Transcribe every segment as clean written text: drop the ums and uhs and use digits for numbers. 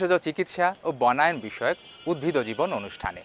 ভেষজ চিকিৎসা ও বনায়ন বিষয়ক উদ্ভিদ ও জীবন অনুষ্ঠানে।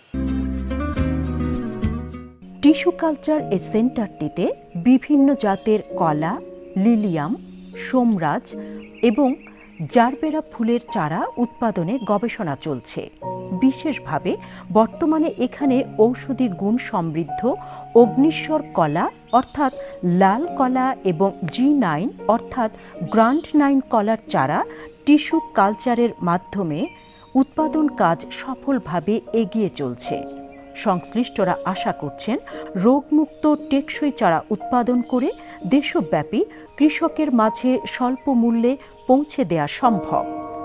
টিস্যু কালচার এই সেন্টারটিতে বিভিন্ন জাতের কলা, লিলিয়াম, সোমরাজ এবং জারবেরা ফুলের চারা উৎপাদনে গবেষণা চলছে। বিশেষভাবে বর্তমানে এখানে ঔষধি গুণ সমৃদ্ধ অগ্নিশ্বর কলা অর্থাৎ লাল কলা এবং G9 অর্থাৎ গ্র্যান্ড 9 কলার চারা টিস্যু কালচারের মাধ্যমে উৎপাদন কাজ সফলভাবে এগিয়ে চলছে। সংশ্লিষ্টরা আশা করছেন রোগমুক্ত টেকসই চারা উৎপাদন করে দেশব্যাপী কৃষকের মাঝে স্বল্প মূল্যে পৌঁছে দেওয়া সম্ভব।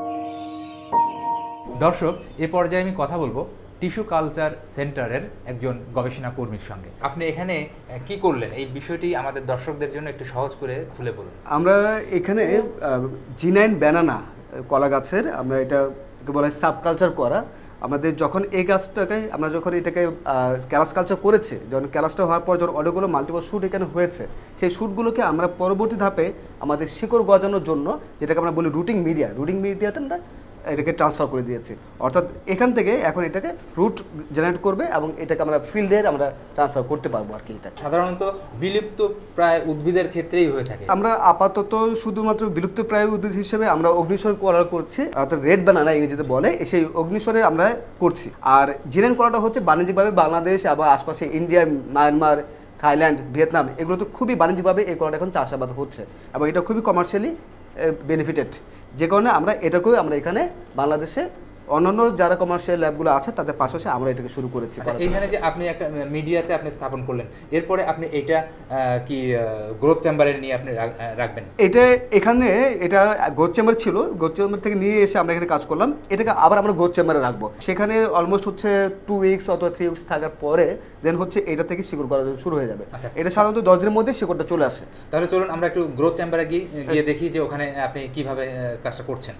দর্শক, এ পর্যায়ে আমি কথা বলবো টিস্যু কালচার সেন্টারের একজন গবেষণা কর্মীর সঙ্গে। আপনি এখানে কি করলেন, এই বিষয়টি আমাদের দর্শকদের জন্য একটু সহজ করে খুলে বলুন। আমরা এখানে G9 ব্যানানা কলা গাছের আমরা এটাকে বলা হয় সাবকালচার করা। আমাদের যখন এই গাছটাকে আমরা যখন এটাকে ক্যালাস কালচার করেছে, যখন ক্যালাসটা হওয়ার পর যখন অনেকগুলো মাল্টিপল শ্যুট এখানে হয়েছে, সেই শ্যুটগুলোকে আমরা পরবর্তী ধাপে আমাদের শিকড় গজানোর জন্য যেটাকে আমরা বলি রুটিং মিডিয়াতে আমরা এটাকে ট্রান্সফার করে দিয়েছি। অর্থাৎ এখান থেকে এখন এটাকে রুট জেনারেট করবে এবং এটাকে আমরা ফিল্ডে আমরা ট্রান্সফার করতে পারবো আর কি। এটা সাধারণত বিলুপ্ত প্রায় উদ্ভিদের ক্ষেত্রেই হয়ে থাকে। আমরা আপাতত শুধুমাত্র বিলুপ্ত প্রায় উদ্ভিদ হিসেবে আমরা অগ্নিশ্বর কলা করছি, অর্থাৎ রেড ব্যানানা ইংরেজিতে বলে, সেই অগ্নিশ্বরে আমরা করছি। আর জিনেন কলাটা হচ্ছে বাণিজ্যিকভাবে বাংলাদেশ এবং আশপাশে ইন্ডিয়া, মায়ানমার, থাইল্যান্ড, ভিয়েতনাম এগুলো তো খুবই বাণিজ্যিকভাবে এই কলাটা এখন চাষাবাদ হচ্ছে এবং এটা খুবই কমার্শিয়ালি বেনিফিটেড, যে কারণে আমরা এটাকেও আমরা এখানে বাংলাদেশে অন্যান্য যারা কমার্শিয়াল ল্যাবগুলো আছে তাদের পাশাপাশি আমরা এটাকে শুরু করেছি। এইখানে যে আপনি একটা মিডিয়াতে আপনি স্থাপন করলেন, এরপরে আপনি এটা কি গ্রোথ চেম্বারে নিয়ে আপনি রাখবেন? এখানে এটা গ্রোথ চেম্বার ছিল, গ্রোথ চেম্বার থেকে নিয়ে এসে আমরা এখানে কাজ করলাম। এটাকে আবার আমরা গ্রোথ চেম্বারে রাখবো। সেখানে অলমোস্ট হচ্ছে 2 উইকস অথবা 3 উইকস থাকার পরে দেন হচ্ছে এটা থেকে শিকড় করা শুরু হয়ে যাবে। এটা সাধারণত 10 দিনের মধ্যে শিকড়টা চলে আসে। তাহলে চলুন আমরা একটু গ্রোথ চেম্বারে গিয়ে দেখি যে ওখানে আপনি কিভাবে কাজটা করছেন।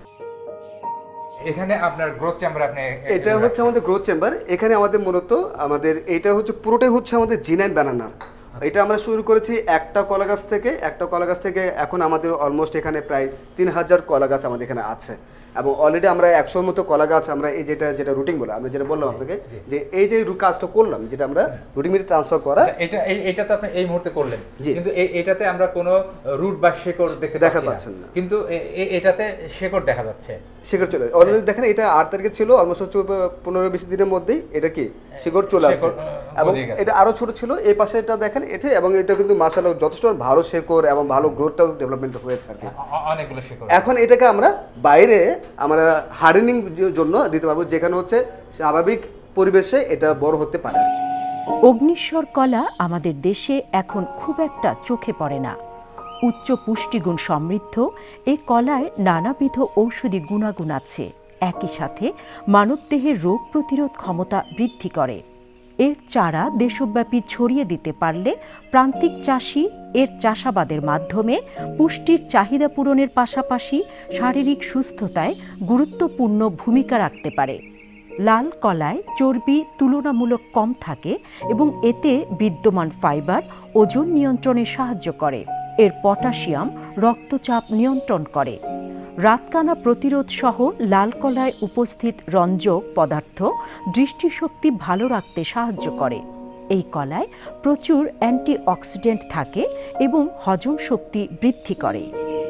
এখানে আপনার গ্রোথ চেম্বার, আপনি এটা হচ্ছে আমাদের গ্রোথ চেম্বার। এখানে আমাদের মূলত এটা হচ্ছে পুরোটাই হচ্ছে আমাদের G9 ব্যানানা। এটা আমরা শুরু করেছি একটা কলা গাছ থেকে এখন আমাদের অলমোস্ট এখানে প্রায় 3000 কলা গাছ আমাদের এখানে আছে এবং অলরেডি আমরা 100 মতো কলা গাছ আমরা এই যেটা রুটিং বলে আমরা যেটা বললাম আপনাকে, যে এই যে কাজটা করলাম যেটা আমরা রুটিং মিডে ট্রান্সফার করা, এটা তো আপনি এই মুহূর্তে করলেন, কিন্তু এটাতে আমরা কোনো রুট বা শেকড় দেখা পাচ্ছেন না, কিন্তু এটাতে শেকড় দেখা যাচ্ছে। শিকড় চলে অলরেডি দেখেন, এটা 8 তারিখে ছিল, অলমোস্ট 15-20 দিনের মধ্যেই এটা কি শিকড় চলে আসছে এবং এটা আরো ছোট ছিল। এই পাশে এটা দেখেন এটা, এবং এটা কিন্তু মাশাআল্লাহ যথেষ্ট ভালো শিকড় এবং ভালো গ্রোথটাও ডেভেলপমেন্ট হয়েছে আর কি, অনেকগুলো শিকড়। এখন এটাকে আমরা বাইরে আমরা হার্ডেনিং জন্য দিতে পারবো, যেখানে হচ্ছে স্বাভাবিক পরিবেশে এটা বড় হতে পারে। অগ্নিশ্বর কলা আমাদের দেশে এখন খুব একটা চোখে পড়ে না। উচ্চ পুষ্টিগুণ সমৃদ্ধ এই কলায় নানাবিধ ঔষধি গুণাগুণ আছে, একই সাথে মানবদেহের রোগ প্রতিরোধ ক্ষমতা বৃদ্ধি করে। এর চারা দেশব্যাপী ছড়িয়ে দিতে পারলে প্রান্তিক চাষি এর চাষাবাদের মাধ্যমে পুষ্টির চাহিদা পূরণের পাশাপাশি শারীরিক সুস্থতায় গুরুত্বপূর্ণ ভূমিকা রাখতে পারে। লাল কলায় চর্বি তুলনামূলক কম থাকে এবং এতে বিদ্যমান ফাইবার ওজন নিয়ন্ত্রণে সাহায্য করে। এর পটাশিয়াম রক্তচাপ নিয়ন্ত্রণ করে। রাতকানা প্রতিরোধ সহ লাল কলায় উপস্থিত রঞ্জক পদার্থ দৃষ্টিশক্তি ভালো রাখতে সাহায্য করে। এই কলায় প্রচুর অ্যান্টিঅক্সিডেন্ট থাকে এবং হজম শক্তি বৃদ্ধি করে।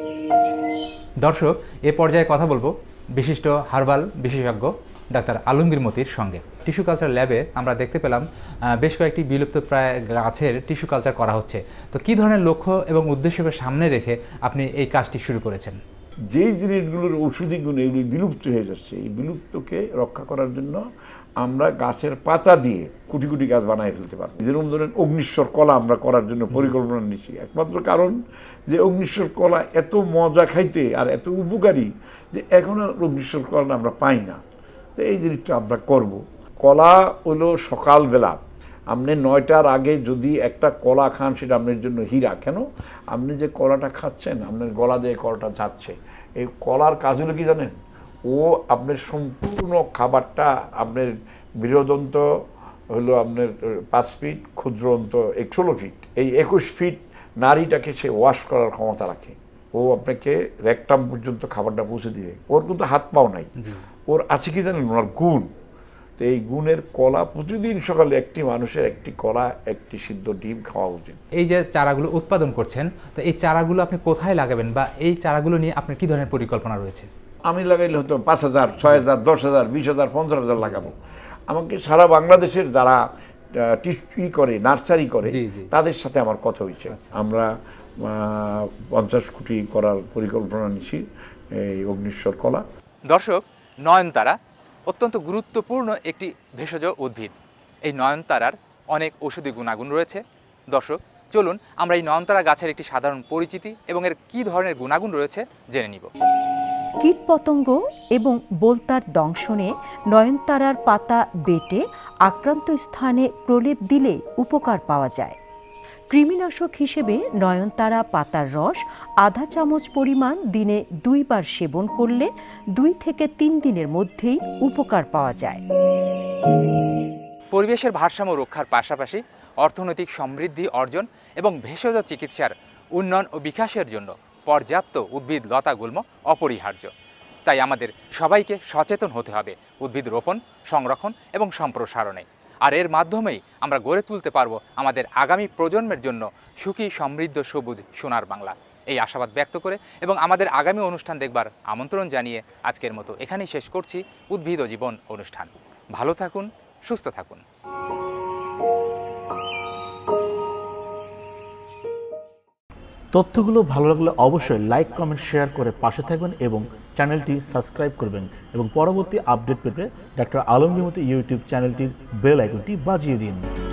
দর্শক, এ পর্যায়ে কথা বলবো বিশিষ্ট হার্বাল বিশেষজ্ঞ ডাক্তার আলমগীর মতির সঙ্গে। টিস্যু কালচার ল্যাবে আমরা দেখতে পেলাম বেশ কয়েকটি বিলুপ্ত প্রায় গাছের টিস্যু কালচার করা হচ্ছে। তো কী ধরনের লক্ষ্য এবং উদ্দেশ্যকে সামনে রেখে আপনি এই কাজটি শুরু করেছেন? যেই জিনিসগুলোর ঔষধি গুণ এগুলি বিলুপ্ত হয়ে যাচ্ছে, এই বিলুপ্তকে রক্ষা করার জন্য আমরা গাছের পাতা দিয়ে কোটি কোটি গাছ বানিয়ে ফেলতে পারবো। যেরকম ধরেন অগ্নিশ্বর কলা আমরা করার জন্য পরিকল্পনা নিচ্ছি, একমাত্র কারণ যে অগ্নিশ্বর কলা এত মজা খাইতে আর এত উপকারী যে এখন আর অগ্নিশ্বর কলা আমরা পাই না। তো এই জিনিসটা আমরা করব। কলা হলো সকালবেলা আপনি 9টার আগে যদি একটা কলা খান, সেটা আপনার জন্য হীরা। কেন? আপনি যে কলাটা খাচ্ছেন, আপনার গলা দিয়ে কলাটা যাচ্ছে, এই কলার কাজ হলো কি জানেন? ও আপনার সম্পূর্ণ খাবারটা আপনার বৃহদন্ত হলো আপনার 5 ফিট, ক্ষুদ্রন্ত 16 ফিট, এই 21 ফিট নারীটাকে সে ওয়াশ করার ক্ষমতা রাখে। ও আপনাকে রেকটাম পর্যন্ত খাবারটা পৌঁছে দিবে। ওর কিন্তু হাত পাও নাই, ওর আছে কি জানেন, ওনার গুণ। তো এই গুণের কলা প্রতিদিন সকালে একটি মানুষের একটি কলা, একটি সিদ্ধ ডিম খাওয়া উচিত। এই যে চারাগুলো উৎপাদন করছেন, তো এই চারাগুলো আপনি কোথায় লাগাবেন বা এই চারাগুলো নিয়ে আপনার কি ধরনের পরিকল্পনা রয়েছে? আমি লাগাইলে হয়তো 5,000, 6,000, 10,000, 20,000, 50,000 লাগাবো। আমাকে সারা বাংলাদেশের যারা করে নার্সারি করে তাদের সাথে আমার কথা হয়েছে। আমরা 50 কোটি করার পরিকল্পনা নিচ্ছি এই অগ্নিশ্বর কলা। দর্শক, নয়নতারা অত্যন্ত গুরুত্বপূর্ণ একটি ভেষজ উদ্ভিদ। এই নয়নতারার অনেক ঔষধি গুণাগুণ রয়েছে। দর্শক, চলুন আমরা এই নয়নতারা গাছের একটি সাধারণ পরিচিতি এবং এর কী ধরনের গুণাগুণ রয়েছে জেনে নিব। কীটপতঙ্গ এবং বোলতার দংশনে নয়নতারার পাতা বেটে আক্রান্ত স্থানে প্রলেপ দিলে উপকার পাওয়া যায়। কৃমিনাশক হিসেবে নয়নতারা পাতার রস আধা চামচ পরিমাণ দিনে 2 বার সেবন করলে 2 থেকে 3 দিনের মধ্যেই উপকার পাওয়া যায়। পরিবেশের ভারসাম্য রক্ষার পাশাপাশি অর্থনৈতিক সমৃদ্ধি অর্জন এবং ভেষজ চিকিৎসার উন্নয়ন ও বিকাশের জন্য পর্যাপ্ত উদ্ভিদ লতাগুল্ম অপরিহার্য। তাই আমাদের সবাইকে সচেতন হতে হবে উদ্ভিদ রোপণ, সংরক্ষণ এবং সম্প্রসারণে। আর এর মাধ্যমেই আমরা গড়ে তুলতে পারবো আমাদের আগামী প্রজন্মের জন্য সুখী, সমৃদ্ধ, সবুজ সোনার বাংলা। এই আশাবাদ ব্যক্ত করে এবং আমাদের আগামী অনুষ্ঠান দেখবার আমন্ত্রণ জানিয়ে আজকের মতো এখানেই শেষ করছি উদ্ভিদ ও জীবন অনুষ্ঠান। ভালো থাকুন, সুস্থ থাকুন। তথ্যগুলো ভালো লাগলে অবশ্যই লাইক, কমেন্ট, শেয়ার করে পাশে থাকবেন এবং চ্যানেলটি সাবস্ক্রাইব করবেন এবং পরবর্তী আপডেট পেতে ডক্টর আলমগীর মতো ইউটিউব চ্যানেলটির বেল আইকনটি বাজিয়ে দিন।